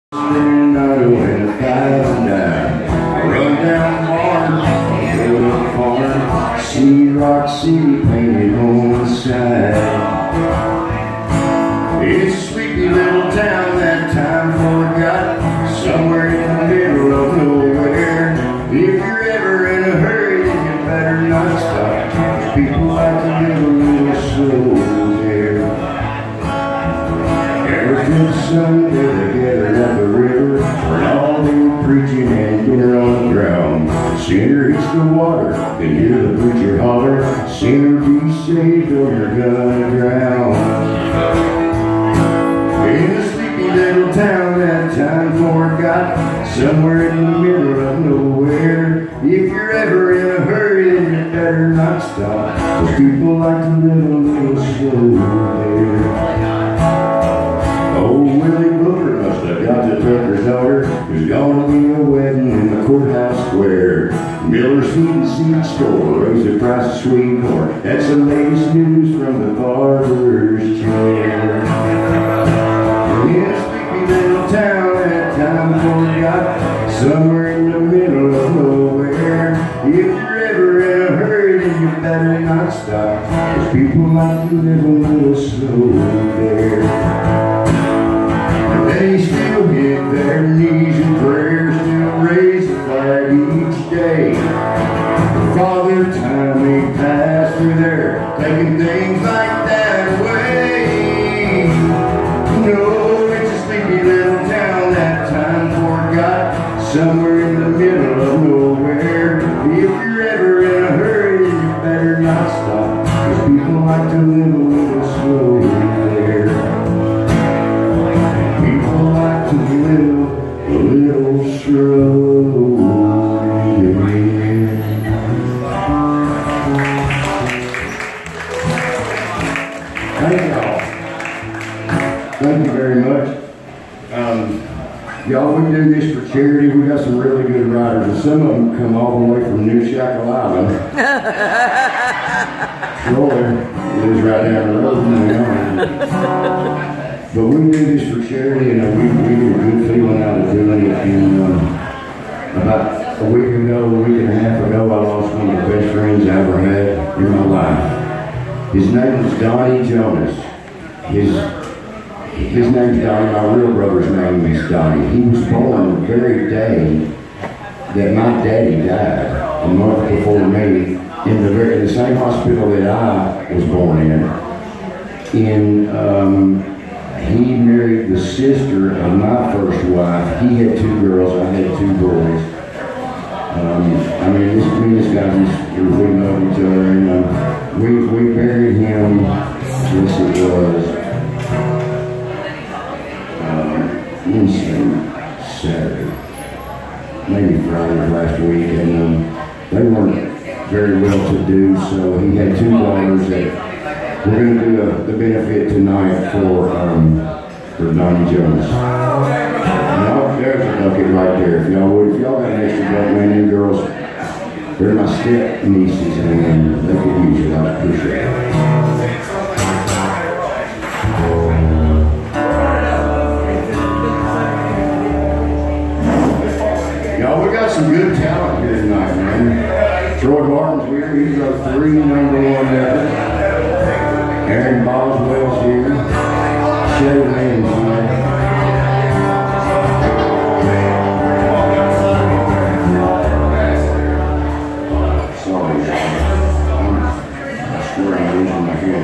Spending night in a $1,000. I run down Barnes, build up farm, see Rock City painted on the side. It's a sleepy little town that time forgot, somewhere in the middle of nowhere. If you're ever in a hurry, then you better not stop, 'cause people like to live a little slow there. Ever since Sunday they gathered at the river, and all they were preaching and dinner on the ground. Sinner hits the water, then hear the preacher holler, sinner be saved or you're gonna drown. In a sleepy little town that time forgot, somewhere in the middle of nowhere. If you're ever in a hurry, then you better not stop, 'cause people like to live a little slow there. Old Willie Booker must have got the trucker's daughter. There's gonna be a wedding in the courthouse square. Miller's Feed and Seed Store raised the price of sweet corn. That's the latest news from the barber's chair. In a sleepy little town that time forgot, somewhere in the middle of nowhere. If you're ever in a hurry, then you better not stop, 'cause people like to live a little slow there. They still hit their knees in prayer, still raise the flag each day. Father time ain't passed through there, taking things like that away. No, it's a sleepy little town that time forgot, somewhere in the middle of nowhere. If you're ever in a hurry, then you better not stop, 'cause people like to live a little slow there. To live a little slow. Thank y'all. Thank you very much. Y'all, we do this for charity. We got some really good writers, and some of them come all the way from New Shackle Island. Troy lives right down the road from there. But we do this for charity, and we get a good feeling out of doing it. And about a week and a half ago, I lost one of the best friends I ever had in my life. His name was Donnie Jonas. His name's Donnie. My real brother's name is Donnie. He was born the very day that my daddy died, a month before me, in the same hospital that I was born in. He married the sister of my first wife. He had 2 girls, I had 2 boys. Me and this guy, we love each other, and we buried him, yes it was, Saturday, maybe Friday of last week, and they weren't very well to do, so he had 2 daughters that we're going to do the benefit tonight for Donnie Jones. Now, there's a bucket right there. If y'all would, if y'all got an extra bucket, man, them girls, they're my step nieces, and they could use it. I appreciate it. Y'all, we got some good talent here tonight, man. Troy Martin's here. He's our 3 #1 record. Aaron Boswell's here. Sherry Lane's here. Sorry, I swear I'm losing my hearing.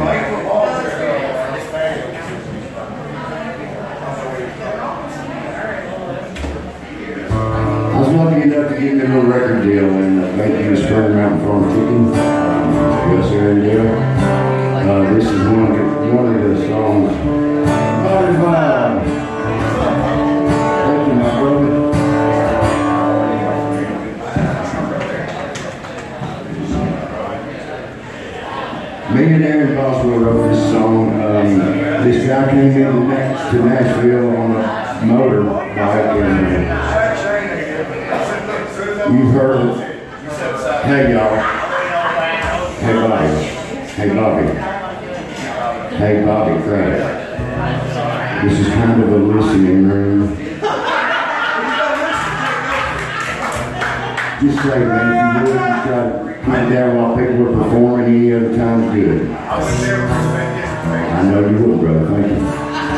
I was lucky enough to get me a little record deal, and thank you to Spring Mountain Farm Chicken. Yes, sir, and deal. This is one of the songs. Bye-bye. Thank you, my brother. Me and Aaron Boswell wrote this song. This guy came in to Nashville on a motorbike, and you've heard it. Hey, y'all. Hey, Bobby. Hey, Bobby. Hey, Bobby Craddock. This is kind of a listening room. just say, man, if you would, just try to keep it down while people are performing any other time's good. I know you would, brother. Thank you.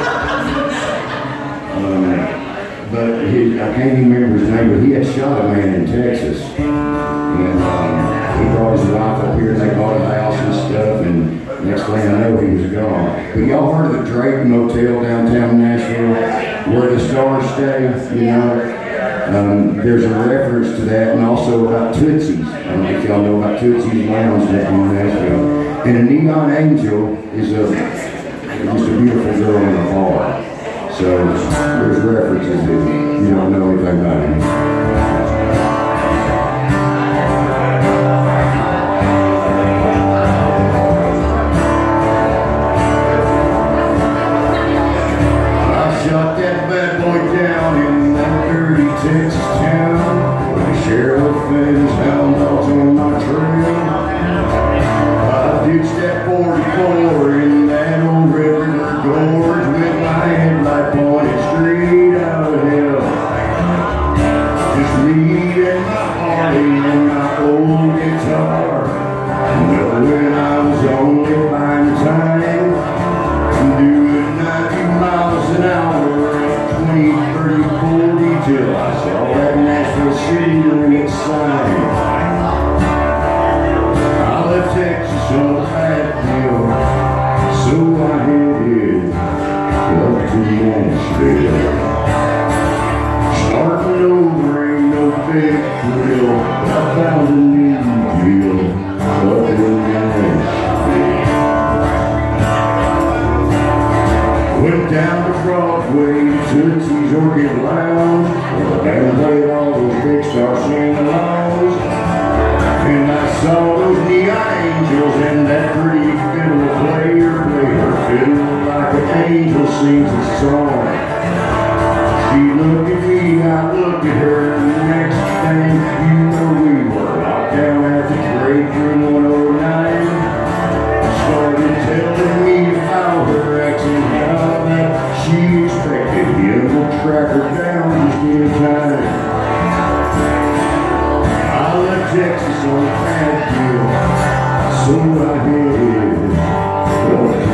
But I can't even remember his name, but he had shot a man in Texas. And he brought his wife up here and they bought a house and stuff. And next thing I know, he was gone. But y'all heard of the Drake Motel downtown Nashville where the stars stay, you know? There's a reference to that, and also about Tootsie's. I don't know if y'all know about Tootsie's Lounge down in Nashville. And a neon angel is just a beautiful girl in a bar. So there's references if you don't know anything about it. I shot that bad boy down in that dirty Texas town. The sheriff and his hound dogs on my trail. I ditched that 44 in that old Red River Gorge with my headlight pointed straight out of hell. Just me and my Harley and my old guitar, knowing I was only buying time, doing 90 miles an hour, 20, 30, 40 till I saw that Nashville City limit sign. I left Texas on a bad deal, so I headed up to Nashville. Starting over ain't no big thrill, but I found a new deal up in Nashville. Went down to Broadway, Tootsie's Orchid Lounge, where the band played all those big star sing-alongs. And I saw those neon angels and that pretty fiddle player play her fiddle like an angel sings a song. She looked at me, I looked at her, and the next thing you know we were locked down at the Great Room 109. Started telling me about her ex and how that she expected him to track her down just in time. I left Texas on a bad deal, so I headed up to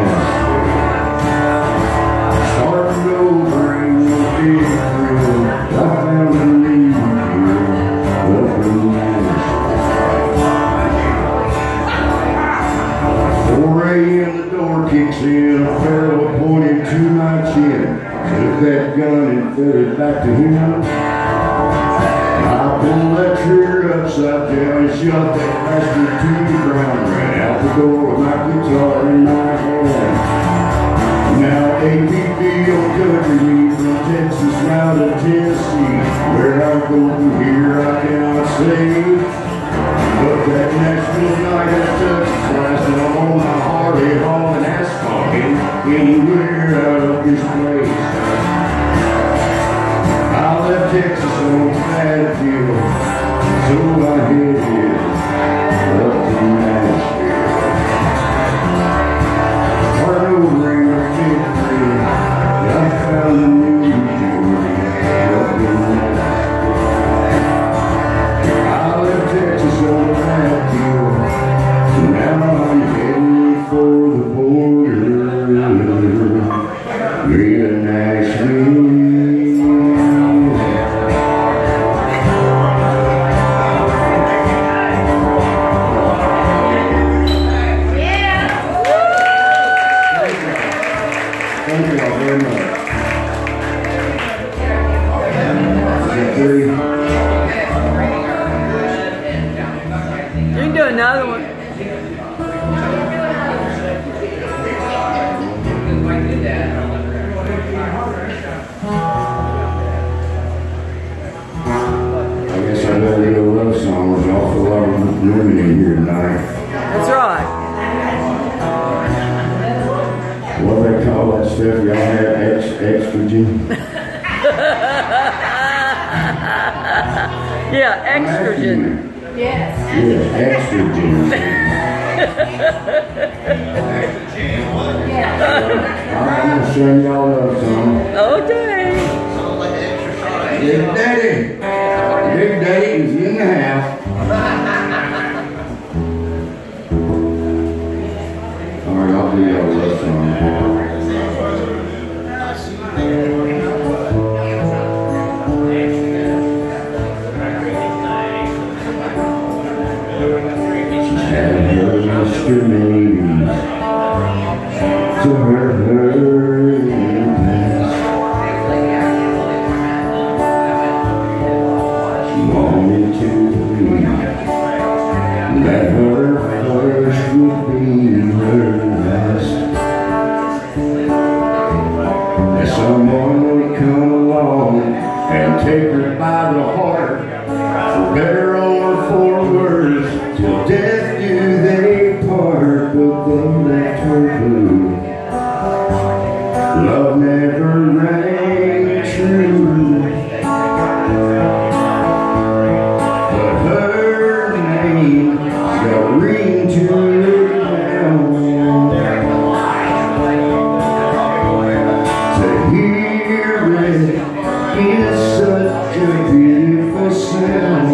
Nashville. Starting over ain't no big thrill, I found a new deal up in Nashville. 4 a.m. the door kicks in, a barrel pointed to my chin. Took that gun and fed it back to him. I pulled that trigger upside down and shot that bastard to the ground. Ran out the door with my guitar in my hand. Now APB will cover me from Texas now to Tennessee. Where I'm going here I cannot say. But that Nashville night at Texas last, and I'm on my Harley hauling asphalt anywhere out of this place. I left Texas on a bad deal, so I headed up to Nashville. Starting over in a big thrill, I found a new deal up in Nashville. I left Texas on a bad deal, so now I'm heading for the border in Nashville. Thank you all very much. You can do another one. I guess I better do a love song. There's an awful lot of women in here tonight. That's right. What do they call that stuff y'all have? Estrogen? Yeah, estrogen. Yes. Yeah, estrogen. I'm gonna sing y'all a love song. Okay. Yeah, Daddy. Big Daddy is in the house. Alright, I'll do y'all a love song. Mr. Names to her past. Wanted to believe that her first would be her last. That someone would come along and take her by the heart, for better or for worse, till death do they part, but they left her blue. Love never rang true, but her name got a ring to it now. To hear it is such a beautiful sound.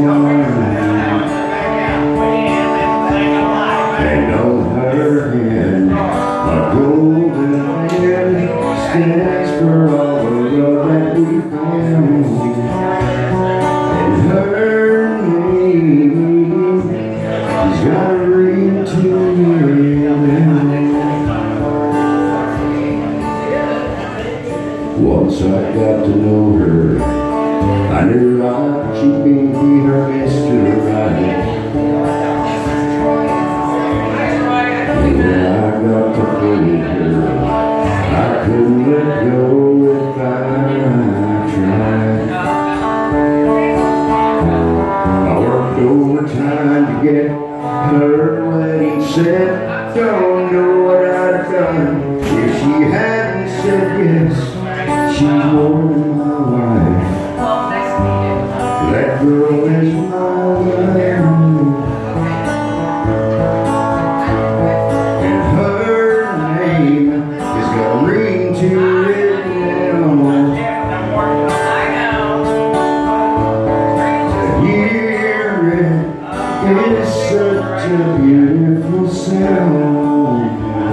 And on her hand, a golden hand stands for all the love that we found. And her name has got a ring to it. Once I got to know her, I knew she'd be her Mr. Right. When I got to hold her, I couldn't let go if I tried. I worked overtime to get her wedding set. Don't know what I'd have done if she hadn't said yes. She's more than my wife. That girl is my wife. It's such a beautiful sound.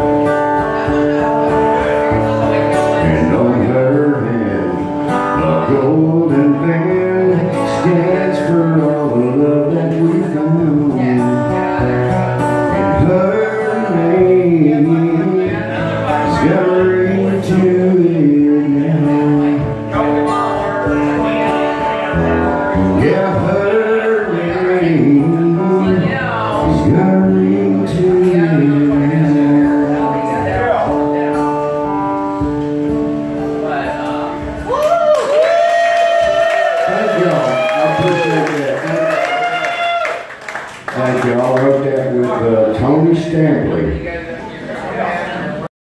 And on her hand, a golden band stands for all the love that we found. And her name has got a ring to it now. Yeah, her name got a ring to it. Thank y'all. I appreciate that. Thank y'all. I wrote that with Tony Stampley.